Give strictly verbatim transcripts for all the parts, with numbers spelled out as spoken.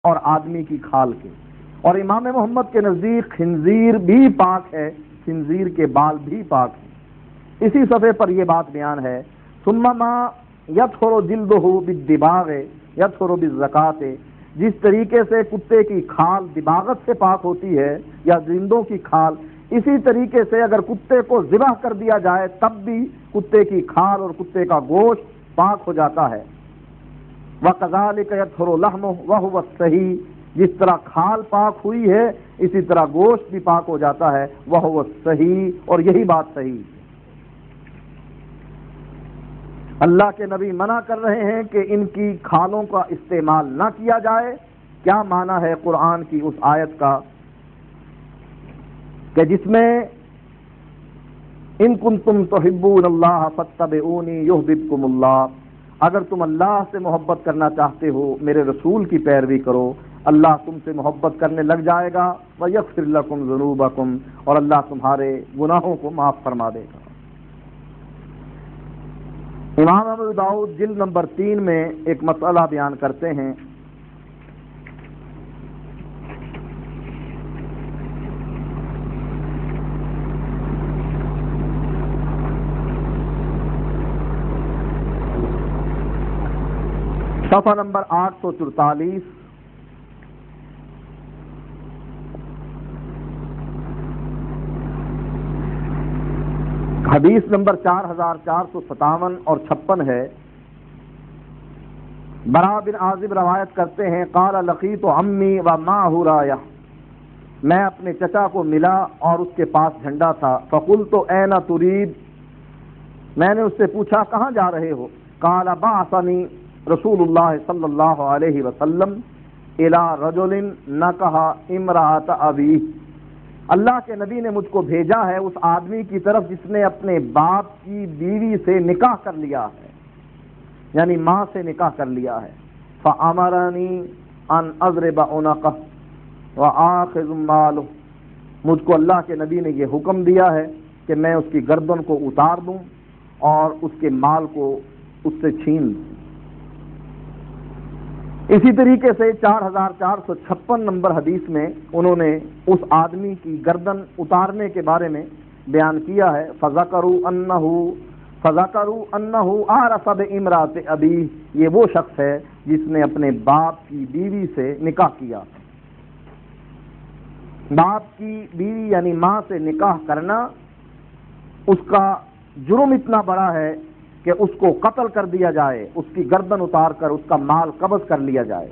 اور آدمی کی کھال کے، اور امام محمد کے نزدیک خنزیر بھی پاک ہے، خنزیر کے بال بھی پاک ہیں۔ اسی صفحے پر یہ بات بیان ہے، ثم ما یطہر جلدہ بالدباغ یطہر بالزکاۃ، جس طریقے سے کتے کی کھال دباغت سے پاک ہوتی ہے یا زندوں کی کھال، اسی طریقے سے اگر کتے کو ذبح کر دیا جائے تب بھی کتے کی کھال اور کتے کا گوشت پاک ہو جاتا ہے۔ وَكَذَلِكَ يَطْهُرُ لَحْمُهُ وَهُوَ الصَّحِيحُ، جس طرح کھال پاک ہوئی ہے اسی طرح گوشت بھی پاک ہو جاتا ہے، وَهُوَ الصَّحِيحُ، اور یہی بات صحیح ہے۔ اللہ کے نبی منع کر رہے ہیں کہ ان کی کھالوں کا استعمال نہ کیا جائے۔ کیا معنی ہے قرآن کی اس آیت کا کہ جس میں ان کنتم تحبون اللہ فاتبعونی یحببکم اللہ، اگر تم اللہ سے محبت کرنا چاہتے ہو میرے رسول کی پیروی کرو، اللہ تم سے محبت کرنے لگ جائے گا، ویغفر لکم ذنوبکم، اور اللہ تمہارے گناہوں کو معاف فرما دے گا۔ امام ابو داؤد جلد نمبر تین میں ایک مسئلہ بیان کرتے ہیں، صفحہ نمبر آٹھ سو چورتالیس، حدیث نمبر چار ہزار چار سو ستاون اور چھپن ہے۔ برا بن عازب روایت کرتے ہیں، قال لقیت عمی و معہ رایہ، میں اپنے چچا کو ملا اور اس کے پاس جھنڈا تھا، فقلت این ترید، میں نے اس سے پوچھا کہاں جا رہے ہو؟ قال بعثنی رسول اللہ صلی اللہ علیہ وسلم الی رجل نکح امرأۃ ابیہ، اللہ کے نبی نے مجھ کو بھیجا ہے اس آدمی کی طرف جس نے اپنے باپ کی بیوی سے نکاح کر لیا ہے، یعنی ماں سے نکاح کر لیا ہے۔ فامرنی ان اضرب عنقہ وآخذ مالہ، مجھ کو اللہ کے نبی نے یہ حکم دیا ہے کہ میں اس کی گردن کو اتار دوں اور اس کے مال کو اس سے چھین لوں۔ اسی طریقے سے چار ہزار چار سو چھپن نمبر حدیث میں انہوں نے اس آدمی کی گردن اتارنے کے بارے میں بیان کیا ہے، فذکروا انہ فذکروا انہ عرف بامرأۃ ابیہ، یہ وہ شخص ہے جس نے اپنے باپ کی بیوی سے نکاح کیا۔ باپ کی بیوی یعنی ماں سے نکاح کرنا، اس کا جرم اتنا بڑا ہے کہ اس کو قتل کر دیا جائے، اس کی گردن اتار کر اس کا مال قبض کر لیا جائے۔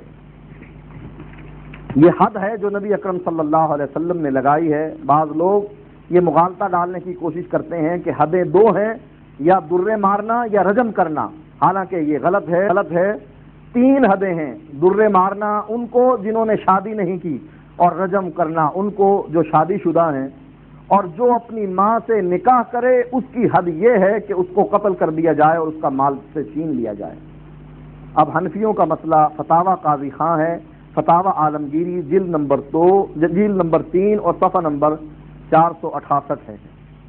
یہ حد ہے جو نبی اکرم صلی اللہ علیہ وسلم نے لگائی ہے۔ بعض لوگ یہ مغالطہ ڈالنے کی کوشش کرتے ہیں کہ حدیں دو ہیں، یا درے مارنا یا رجم کرنا، حالانکہ یہ غلط ہے غلط ہے تین حدیں ہیں، درے مارنا ان کو جنہوں نے شادی نہیں کی، اور رجم کرنا ان کو جو شادی شدہ ہیں، اور جو اپنی ماں سے نکاح کرے اس کی حد یہ ہے کہ اس کو قتل کر دیا جائے اور اس کا مال سے چھین لیا جائے۔ اب حنفیوں کا مسئلہ فتاوی قاضی خاں ہے، فتاوی عالمگیری جلد نمبر دو جلد نمبر تین اور صفحہ نمبر چار سو اٹھاسٹھ ہے۔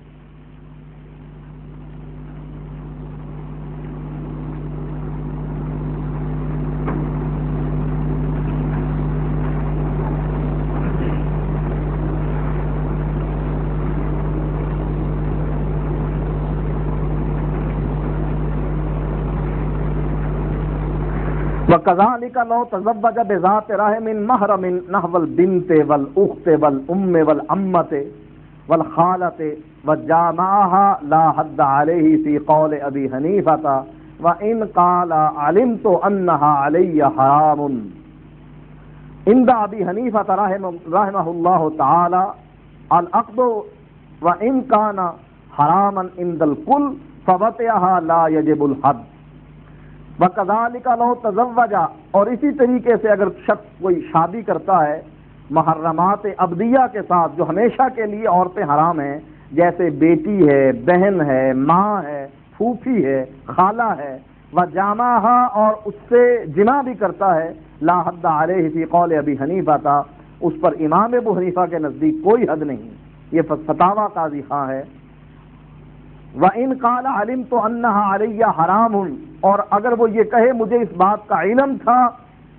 وَكَذَلِكَ لَوْ تَزَوَّجَ بِذَاتِ رَحِمٍ مَحْرَمٍ نَحْوَ الْبِنْتِ وَالْأُخْتِ وَالْأُمِّ وَالْعَمَّةِ وَالْخَالَةِ وَجَامَعَهَا لَا حَدَّ عَلَيْهِ فِي قَوْلِ أَبِي حَنِيفَةَ وَإِنْ قَالَ عَلِمْتُ أَنَّهَا عَلَيَّ حَرَامٌ۔ عند أبي حنيفة رحمه الله تعالى العقد وإن كان حراما عند الكل فوطئها لا يجب الحد۔ وَكَذَلِكَ لَوْ تَزَوَّجَ، اور اسی طریقے سے اگر شخص کوئی شادی کرتا ہے محرمات ابدیہ کے ساتھ جو ہمیشہ کے لیے عورتیں حرام ہیں، جیسے بیٹی ہے، بہن ہے، ماں ہے، پھوپھی ہے، خالہ ہے، وَجَامَعَهَا، اور اس سے جمع بھی کرتا ہے، لا حد علیہ فی قول ابی حنیفہ تھا، اس پر امام ابو حنیفہ کے نزدیک کوئی حد نہیں۔ یہ فتاوی قاضی خاں ہے۔ وَإِنْ قَالَ عَلِمْتُ أَنَّهَا عَلَيَّ حَرَامٌ، اور اگر وہ یہ کہے مجھے اس بات کا علم تھا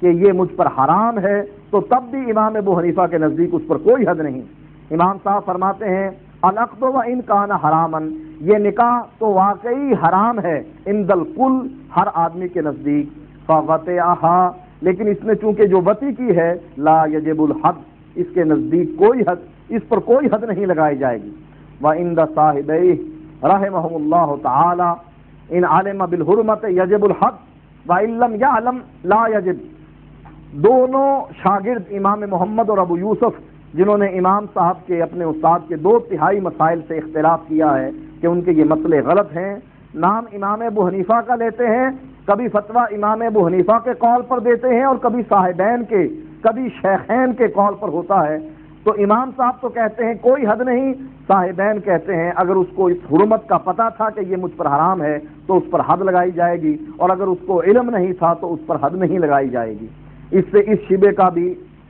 کہ یہ مجھ پر حرام ہے تو تب بھی امام ابو حنیفہ کے نزدیک اس پر کوئی حد نہیں۔ امام صاحب فرماتے ہیں العقد و ان کان حرامن، یہ نکاح تو واقعی حرام ہے عند الکل، ہر آدمی کے نزدیک، فوطئھا، لیکن اس نے چونکہ جو وطی کی ہے لا یجب الحد، اس کے نزدیک کوئی حد، اس پر کوئی حد نہیں لگائی جائے گی۔ وعند صاحبیہ رحمہم اللہ تعالی ان علم بالحرمت یجب الحد وان لم یعلم لا یجب۔ دونوں شاگرد امام محمد اور ابو یوسف جنہوں نے امام صاحب کے اپنے استاد کے دو تہائی مسائل سے اختلاف کیا ہے کہ ان کے یہ مسئلے غلط ہیں، نام امام ابو حنیفہ کا لیتے ہیں، کبھی فتویٰ امام ابو حنیفہ کے قول پر دیتے ہیں اور کبھی صاحبین کے، کبھی شیخین کے قول پر ہوتا ہے۔ تو امام صاحب تو کہتے ہیں کوئی حد نہیں، صاحبین کہتے ہیں اگر اس کو اس حرمت کا پتہ تھا کہ یہ مجھ پر حرام ہے تو اس پر حد لگائی جائے گی، اور اگر اس کو علم نہیں تھا تو اس پر حد نہیں لگائی جائے گی۔ اس سے اس شبے کا بھی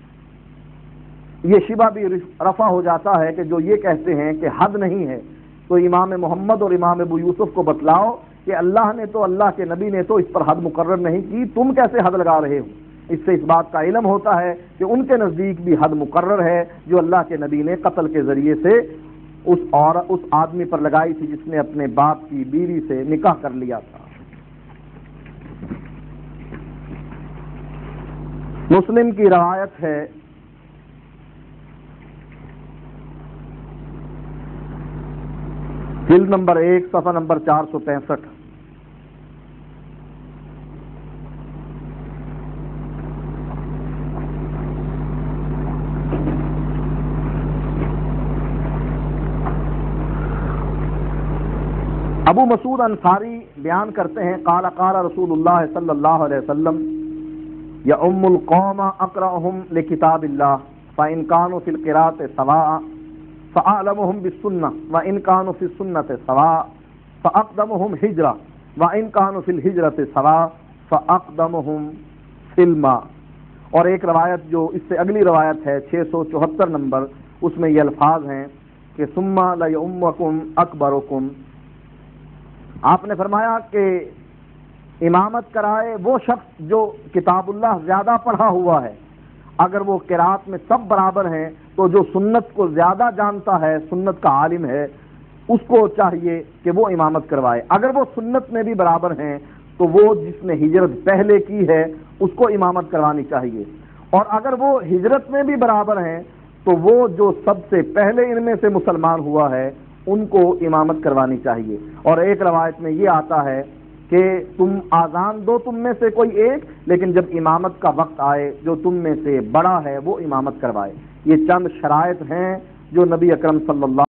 یہ شبہ بھی رفع ہو جاتا ہے کہ جو یہ کہتے ہیں کہ حد نہیں ہے، تو امام محمد اور امام ابو یوسف کو بتلاؤ کہ اللہ نے تو، اللہ کے نبی نے تو اس پر حد مقرر نہیں کی، تم کیسے حد لگا رہے ہو؟ اس سے اس بات کا علم ہوتا ہے کہ ان کے نزدیک بھی حد مقرر ہے جو اللہ کے نبی نے قتل کے ذریعے سے اس اور اس آدمی پر لگائی تھی جس نے اپنے باپ کی بیوی سے نکاح کر لیا تھا۔ مسلم کی روایت ہے جلد نمبر ایک صفحہ نمبر چار سو پینسٹھ، ابو مسعود انصاری بیان کرتے ہیں قال قال رسول اللہ صلی اللہ علیہ وسلم یؤم القوم اقرأهم لکتاب اللہ فإن كانوا في القراءة سواء فأعلمهم بالسنة وإن كانوا في السنة سواء فأقدمهم هجرة وإن كانوا في الهجرة سواء فأقدمهم في الماء۔ اور ایک روایت جو اس سے اگلی روایت ہے چھ سو چوہتر نمبر، اس میں یہ الفاظ ہیں کہ ثم ليؤمكم أكبركم، آپ نے فرمایا کہ امامت کرائے وہ شخص جو کتاب اللہ زیادہ پڑھا ہوا ہے، اگر وہ قرات میں سب برابر ہیں تو جو سنت کو زیادہ جانتا ہے، سنت کا عالم ہے، اس کو چاہیے کہ وہ امامت کروائے۔ اگر وہ سنت میں بھی برابر ہیں تو وہ جس نے ہجرت پہلے کی ہے اس کو امامت کروانی چاہیے، اور اگر وہ ہجرت میں بھی برابر ہیں تو وہ جو سب سے پہلے ان میں سے مسلمان ہوا ہے ان کو امامت کروانی چاہیے۔ اور ایک روایت میں یہ آتا ہے کہ تم آذان دو تم میں سے کوئی ایک، لیکن جب امامت کا وقت آئے جو تم میں سے بڑا ہے وہ امامت کروائے۔ یہ چند شرائط ہیں جو نبی اکرم صلی اللہ